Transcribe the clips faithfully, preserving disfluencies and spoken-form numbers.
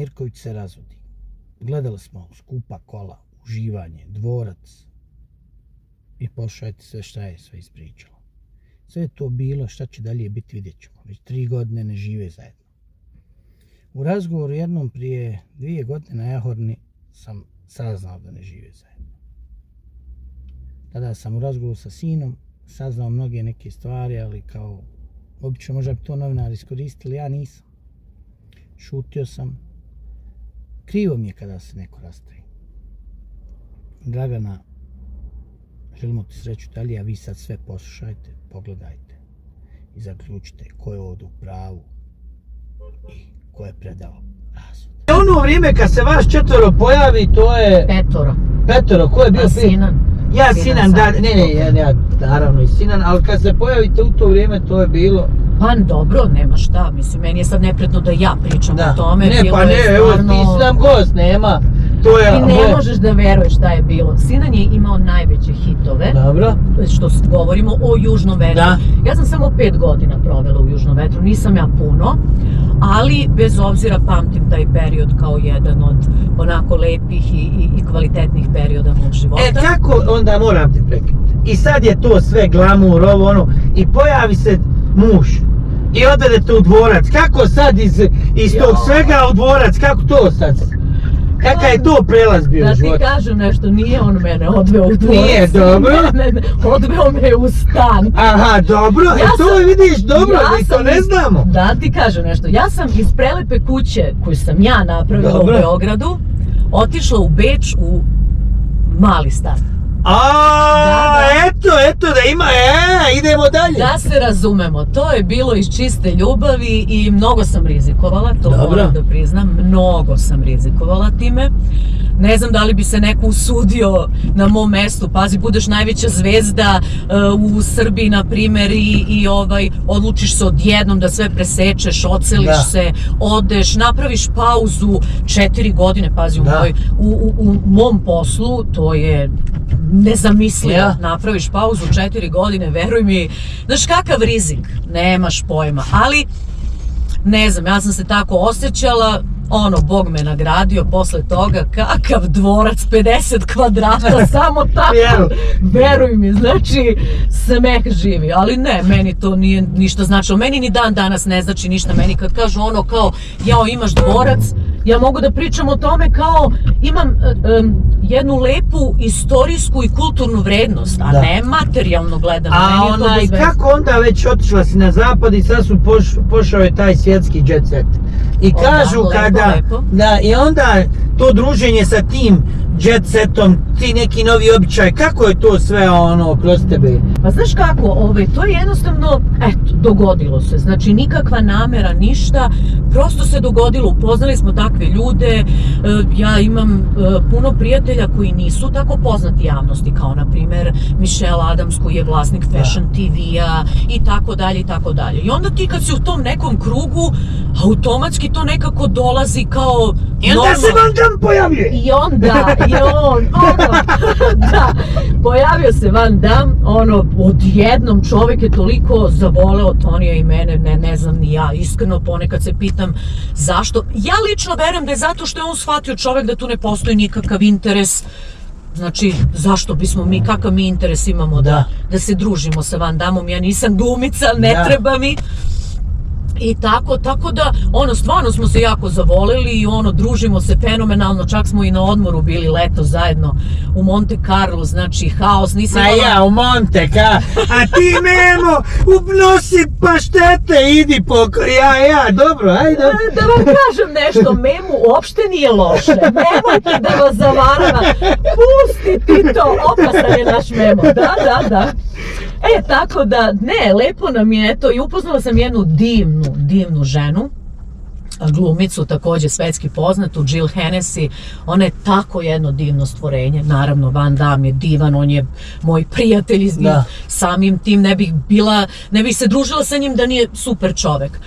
Mirković se razvodi. Gledali smo skupa kola, uživanje, dvorac. I pošajte sve šta je sve ispričalo. Sve je to bilo, šta će dalje biti, vidjet ćemo. Već tri godine ne žive zajedno. U razgovoru jednom prije dvije godine na Jahorni sam saznao da ne žive zajedno. Tada sam u razgovoru sa sinom saznao mnoge neke stvari, ali kao obično možda bi to novinari iskoristili, ja nisam. Šutio sam. Krivo mi je kada se neko rastavi. Dragana, želimo ti sreću dalje, a vi sad sve poslušajte, pogledajte i zaključite ko je ovdje u pravu i ko je predao razvod. Ono vrijeme kad se vaš četvoro pojavi, to je... Petoro. Petoro, ko je bio? A Sinan. Ja Sinan, da, ne, ne, ja, ja naravno i Sinan, ali kad se pojavite u to vrijeme, to je bilo... Pa dobro, nema šta, mislim, meni je sad nepredno da ja pričam da. o tome. Ne, pa ne, evo, stvarno... ti si nam gost, nema. To je, ti ne moje... možeš da veruješ šta je bilo. Sinan je imao najveće hitove. Dobro. Što govorimo o Južnom vetru. Da. Ja sam samo pet godina provela u Južnom vetru, nisam ja puno, ali bez obzira pamtim taj period kao jedan od onako lepih i, i, i kvalitetnih perioda mog života. E, kako onda moram te prekinuti? I sad je to sve glamur, ovo ono, i pojavi se muž i odvedete u dvorac. Kako sad iz, iz tog svega u dvorac, kako to sad? Kakav je to prelaz bio u životu? Da ti kažem nešto, nije on mene odveo u dvorac. Nije, dobro. Ne, ne, odveo me u stan. Aha, dobro, ja e to sam, vidiš, dobro, ja mi to ne znamo. Da ti kažem nešto, ja sam iz prelepe kuće koju sam ja napravila dobro. U Beogradu, otišla u Beč u mali stan. Aaaa, da, da. eto, eto da ima, e, idemo dalje. Da se razumemo, to je bilo iz čiste ljubavi i mnogo sam rizikovala, to dobro. Moram da priznam, mnogo sam rizikovala time. Ne znam da li bi se neko usudio na mom mestu, pazi, budeš najveća zvezda uh, u Srbiji, na primjer, i, i ovaj, odlučiš se odjednom da sve presečeš, oceliš da. se, odeš, napraviš pauzu, četiri godine, pazi, u, moj, u, u, u mom poslu, to je nezamislivo, ja. napraviš pauzu četiri godine, veruj mi, znaš kakav rizik, nemaš pojma, ali ne znam, ja sam se tako osjećala, ono, Bog me nagradio posle toga, kakav dvorac, pedeset kvadrata, samo tako, veruj mi, znači, smeh živi, ali ne, meni to nije ništa značilo, meni ni dan danas ne znači ništa, meni kad kažu ono kao, jao, imaš dvorac, ja mogu da pričam o tome kao, imam um, jednu lepu istorijsku i kulturnu vrednost, a da. ne materijalno gledano. A onaj, kako onda već otišla si na zapad i sad su poš, pošao je taj svjetski jet set. I o, kažu da, kada, lepo, lepo. da, i onda to druženje sa tim jet setom, ti neki novi običaj, kako je to sve ono kroz tebe? Pa znaš kako, ovaj, to je jednostavno, eto, dogodilo se, znači nikakva namera, ništa, prosto se dogodilo, upoznali smo takve ljude, ja imam puno prijatelja koji nisu tako poznati javnosti, kao na primjer Michelle Adams koji je vlasnik Fashion da. T V-a i tako dalje i tako dalje. I onda ti kad si u tom nekom krugu, automatski to nekako dolazi kao... I onda normalno. se Van Damme pojavljuje! I onda, i on, ono, da, pojavio se Van Damme, ono, odjednom čovjek je toliko zavoleo Tonija i mene, ne, ne znam ni ja, iskreno ponekad se pitam zašto. Ja lično verujem da je zato što je on shvatio čovjek da tu ne postoji nikakav interes. Znači, zašto bismo mi, kakav mi interes imamo da, da, da se družimo sa Van Dammom, ja nisam glumica, ne da. treba mi. I tako, tako da, ono, stvarno smo se jako zavolili i ono, družimo se fenomenalno, čak smo i na odmoru bili leto zajedno u Monte Carlo, znači, haos, nisam... A ja, u Monte, ka, a ti Memo, nosi paštete, idi poko, ja, ja, dobro, ajde. Da, da vam kažem nešto, Memu uopšte nije loše, nemojte da vas zavarava, pusti ti to, opasan je naš Memo, da, da, da. E, tako da, ne, lepo nam je, eto, i upoznala sam jednu divnu, divnu ženu, glumicu, također svetski poznatu, Jill Hennessy, ona je tako jedno divno stvorenje, naravno Van Damme je divan, on je moj prijatelj i samim tim ne bih bila, ne bih se družila sa njim da nije super čovek.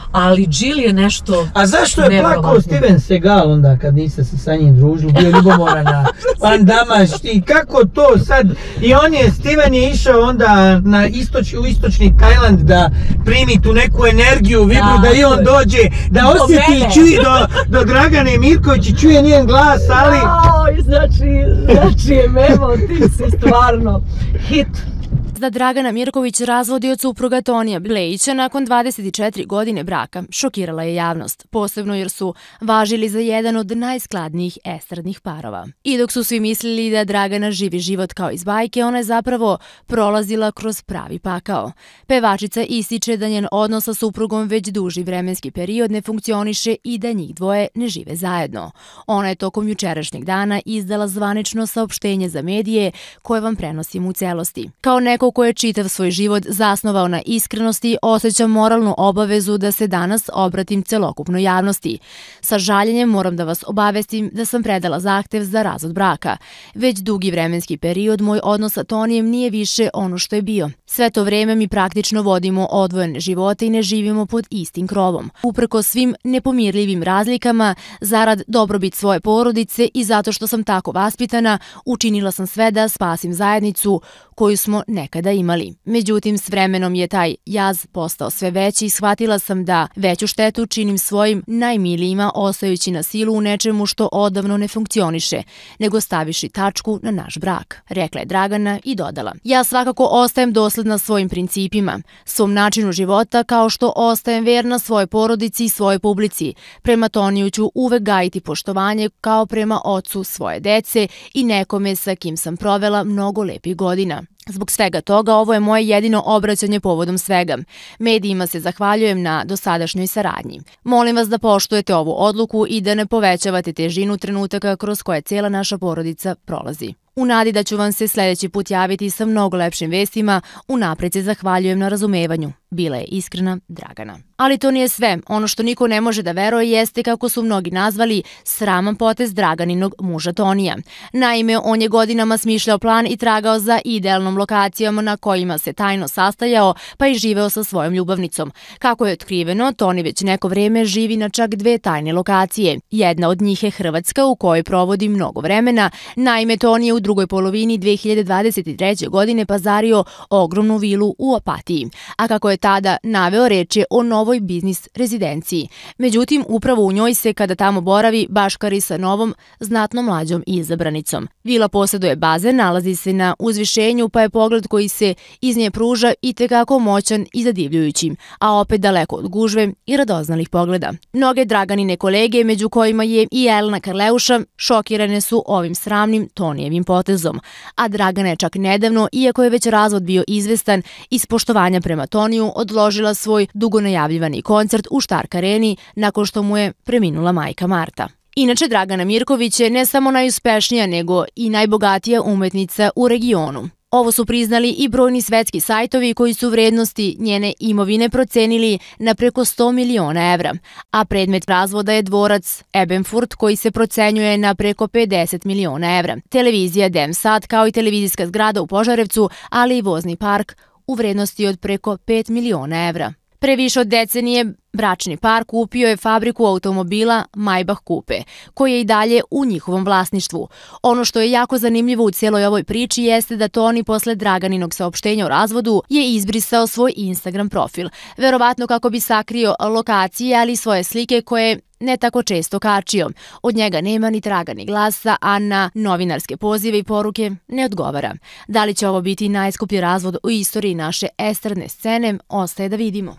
ali Jill je nešto A zašto je plakao Steven Seagal onda kad niste se sa njim družili, bio ljubomoran na Van Damme, i kako to sad, i on je, Steven je išao onda na istoč, u istočni Tajland da primi tu neku energiju, vibru, da i on dođe, da osjeti i čuje do, do Dragane Mirković i čuje njen glas, ali... Oj, znači, znači je memo, ti si stvarno hit. Da Dragana Mirković razvodi od supruga Tonija Blejića nakon dvadeset četiri godine braka šokirala je javnost, posebno jer su važili za jedan od najskladnijih estradnih parova. I dok su svi mislili da Dragana živi život kao iz bajke, ona je zapravo prolazila kroz pravi pakao. Pevačica ističe da njen odnos sa suprugom već duži vremenski period ne funkcioniše i da njih dvoje ne žive zajedno. Ona je tokom jučerašnjeg dana izdala zvanično saopštenje za medije koje vam prenosim u celosti. Kao neko ko je čitav svoj život zasnovao na iskrenosti, osjećam moralnu obavezu da se danas obratim celokupnoj javnosti. Sa žaljenjem moram da vas obavestim da sam predala zahtev za razvod braka. Već dugi vremenski period moj odnos sa Tonijem nije više ono što je bio. Sve to vreme mi praktično vodimo odvojene živote i ne živimo pod istim krovom. Uprko svim nepomirljivim razlikama, zarad dobrobit svoje porodice i zato što sam tako vaspitana, učinila sam sve da spasim zajednicu koju smo nekada imali. Međutim, s vremenom je taj jaz postao sve veći i shvatila sam da veću štetu činim svojim najmilijima ostajući na silu u nečemu što odavno ne funkcioniše, nego staviši tačku na naš brak, rekla je Dragana i dodala. Ja svakako ostajem dosledna svojim principima, svom načinu života, kao što ostajem verna svojoj porodici i svojoj publici. Prema Toniju ću uvek gajiti poštovanje kao prema ocu svoje dece i nekome sa kim sam provela mnogo lepih godina. Zbog svega toga, ovo je moje jedino obraćanje povodom svega. Medijima se zahvaljujem na dosadašnjoj saradnji. Molim vas da poštujete ovu odluku i da ne povećavate težinu trenutaka kroz koje cijela naša porodica prolazi. U nadi da ću vam se sljedeći put javiti sa mnogo lepšim vestima, unapred se zahvaljujem na razumevanju. Bila je iskrena Dragana. Ali to nije sve. Ono što niko ne može da veruje jeste, kako su mnogi nazvali, sraman potez Draganinog muža Tonija. Naime, on je godinama smišljao plan i tragao za idealnom lokacijom na kojima se tajno sastajao, pa i živeo sa svojom ljubavnicom. Kako je otkriveno, Toni već neko vreme živi na čak dve tajne lokacije. Jedna od njih je Hrvatska, u kojoj provodi mnogo vremena. Naime, Toni je u drugoj polovini dve hiljade dvadeset treće. godine pazario ogromnu vilu u Opatiji. A kako je tada naveo, reč je o novoj biznis rezidenciji. Međutim, upravo u njoj se, kada tamo boravi, baškari sa novom, znatno mlađom izabranicom. Vila posjeduje bazen, nalazi se na uzvišenju, pa je pogled koji se iz nje pruža i tekako moćan i zadivljujući, a opet daleko od gužve i radoznalih pogleda. Mnoge Draganine kolege, među kojima je i Jelena Karleuša, šokirane su ovim sramnim Tonijevim potezom. A Dragana je čak nedavno, iako je već razvod bio izvestan, iz poštovanja prema Toniju odložila svoj dugo najavljivani koncert u Štark areni nakon što mu je preminula majka Marta. Inače, Dragana Mirković je ne samo najuspešnija, nego i najbogatija umetnica u regionu. Ovo su priznali i brojni svetski sajtovi koji su vrednosti njene imovine procenili na preko sto miliona evra, a predmet razvoda je dvorac Ebenfurt koji se procenjuje na preko pedeset miliona evra, televizija Dem Sad kao i televizijska zgrada u Požarevcu, ali i vozni park u vrednosti od preko pet miliona evra. Pre više od decenije bračni par kupio je fabriku automobila Maybach Coupe, koji je i dalje u njihovom vlasništvu. Ono što je jako zanimljivo u cijeloj ovoj priči jeste da Toni posle Draganinog saopštenja o razvodu je izbrisao svoj Instagram profil, verovatno kako bi sakrio lokacije, ali i svoje slike koje ne tako često kačio. Od njega nema ni traga ni glasa, a na novinarske pozive i poruke ne odgovara. Da li će ovo biti najskuplji razvod u istoriji naše estradne scene, ostaje da vidimo.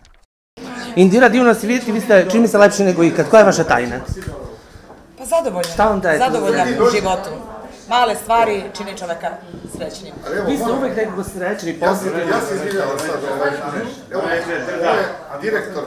Indira, divno se vidjeti, vi ste čini se lepši nego ikad. Koja je vaša tajna? Pa zadovoljna. Šta vam daje? Zadovoljna u životu. Male stvari čini čoveka srećnim. Vi ste uvek nekako srećni, pozitivni. Ja se izvinjala sad, evo je direktor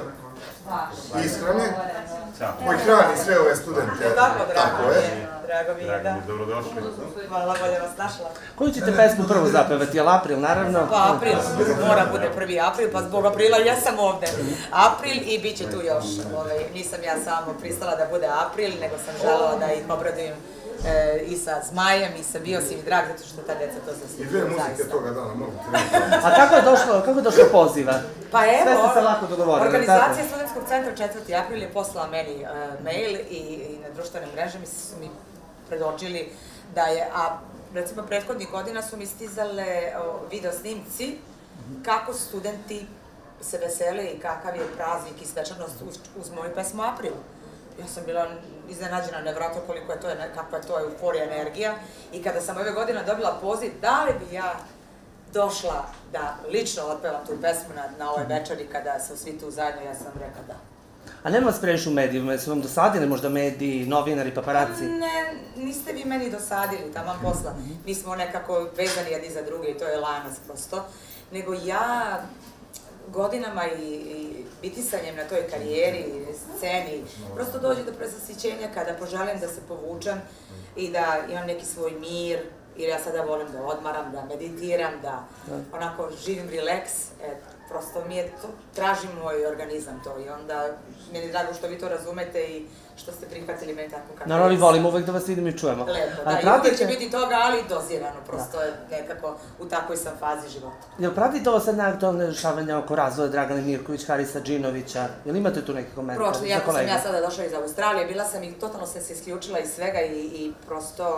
ishrane, koji hrani sve ove studente. Tako, drago mi je. Drago mi je, da. Dobrodošli. Hvala, bolje vas našla. Koju ćete pesmu prvo zapevati? Jel April, naravno? Pa April, mora bude prvi April, pa zbog Aprila ja sam ovde. April i bit će tu još. Nisam ja samo pristala da bude April, nego sam želela da ih obradujem i sa Zmajem i sa Bio si mi drag, zato što ta djeca to zaslužuju. I dve muzike toga dana, mogu ti reći. A kako je došlo, kako je došlo poziva? Pa evo, sve ste se lako dogovorili. Organizacija Studentskog centra četvrti april je poslala meni mail i na društvenim mrežama su mi predočili da je, a recimo prethodnih godina su mi stizale video snimci kako studenti se vesele i kakav je praznik i svečanost uz moju pesmu April. Ja sam bila iznenađena, nevjerojatno koliko je to, kakva je to euforija, energija. I kada sam ove godine dobila poziv, da li bi ja došla da lično otpevam tu pesmu na ovoj večeri kada su svi tu zajedno, ja sam rekla da. A nema vas previše u medijima, su vam dosadili možda mediji, novinari, paparaci? Ne, niste vi meni dosadili, taman posla. Mi smo nekako vezani jedni za druge i to je lanac prosto. Nego ja godinama i bitisanjem na toj karijeri, sceni, prosto dođe do prezasićenja kada poželim da se povučem i da imam neki svoj mir, jer ja sada volim da odmaram, da meditiram, da onako živim relaks, prosto mi je to, traži moj organizam to i onda mi je drago što vi to razumete i što ste prihvatili mene tako kako je. Naravno, volim uvek da vas vidim i čujemo. Lepo, da, i uvek će biti toga, ali dozirano, prosto je nekako u takvoj sam fazi života. Jel pratite ovo sad neaktualne dešavanja oko razvoja Dragane Mirković, Harisa Džinovića? Jel imate tu neki komentar za kolege? Prošlo, jako sam ja sada došla iz Australije, bila sam i totalno sam se isključila iz svega i prosto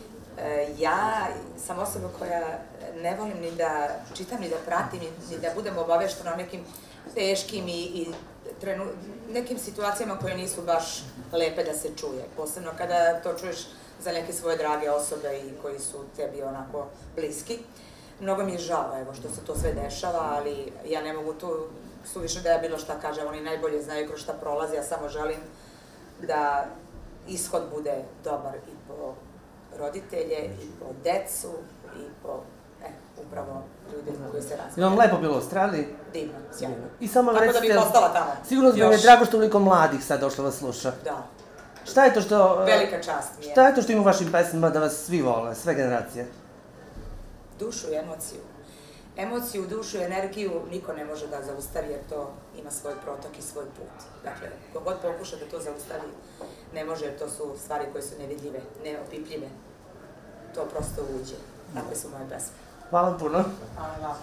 ja sam osoba koja ne volim ni da čitam, ni da pratim, ni da budem obaveštena o nekim teškim i nekim situacijama koje nisu baš lepe da se čuje. Posebno kada to čuješ za neke svoje drage osobe i koji su tebi onako bliski. Mnogo mi je žao evo što se to sve dešava, ali ja ne mogu tu suviše da ja bilo šta kažem, oni najbolje znaju kroz šta prolazi, ja samo želim da ishod bude dobar i po roditelje, i po decu, i po, e, upravo ljude koji se razvijaju. Je vam lepo bilo u Australiji? Divno, sjajno. I samo recite... Tako da bih ostala tamo. Sigurno da mi je drago što toliko mladih sad došlo vas sluša. Da. Šta je to što... Velika čast mi je. Šta je to što ima u vašim pesmama da vas svi vole, sve generacije? Dušu i emociju. Emociju, dušu i energiju niko ne može da zaustavi jer to ima svoj protok i svoj put. Dakle, kogod pokuša da to zaustavi, ne može jer to su stvari koje su nevidljive, neopipljive. To prosto uđe. Takve su moje pesme. Hvala puno. Hvala vama.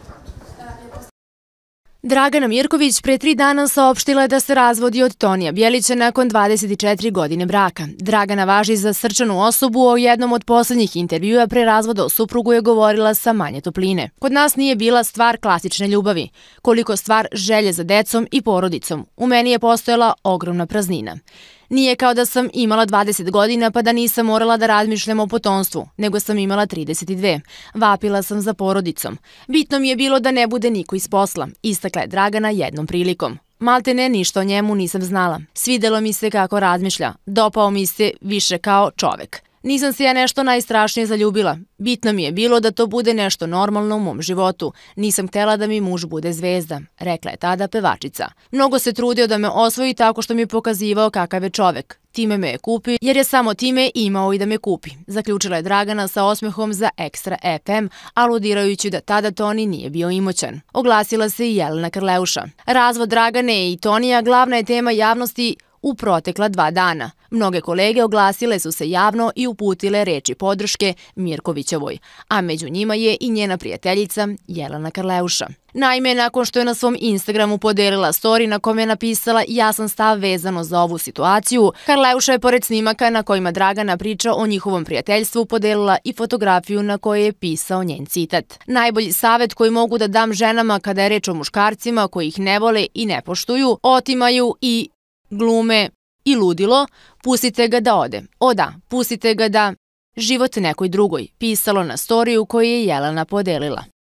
Dragana Mirković pre tri dana saopštila je da se razvodi od Tonija Bjelića nakon dvadeset četiri godine braka. Dragana važi za srčanu osobu, o jednom od poslednjih intervjua pre razvoda o suprugu je govorila sa manje topline. Kod nas nije bila stvar klasične ljubavi, koliko stvar želje za decom i porodicom. U meni je postojala ogromna praznina. Nije kao da sam imala dvadeset godina pa da nisam morala da razmišljam o potomstvu, nego sam imala trideset dve. Vapila sam za porodicom. Bitno mi je bilo da ne bude niko iz posla, istakla je Dragana jednom prilikom. Malte ne, ništa o njemu nisam znala. Svidelo mi se kako razmišlja. Dopao mi se više kao čovek. Nisam se ja nešto najstrašnije zaljubila. Bitno mi je bilo da to bude nešto normalno u mom životu. Nisam htela da mi muž bude zvezda, rekla je tada pevačica. Mnogo se trudio da me osvoji tako što mi je pokazivao kakav je čovek. Time me je kupio jer je samo time imao i da me kupi, zaključila je Dragana sa osmehom za Ekstra F M, aludirajući da tada Toni nije bio imućan. Oglasila se i Jelena Karleuša. Razvod Dragane i Tonija glavna je tema javnosti u protekla dva dana. Mnoge kolege oglasile su se javno i uputile reči podrške Mirkovićevoj, a među njima je i njena prijateljica Jelena Karleuša. Naime, nakon što je na svom Instagramu podelila story na kome je napisala jasan stav vezano za ovu situaciju, Karleuša je pored snimaka na kojima Dragana priča o njihovom prijateljstvu podelila i fotografiju na kojoj je pisao njen citat. Najbolji savet koji mogu da dam ženama kada je reč o muškarcima koji ih ne vole i ne poštuju, otimaju i glume i ludilo, pustite ga da ode. O da, pustite ga da život nekoj drugoj, pisalo na storiju koju je Jelena podelila.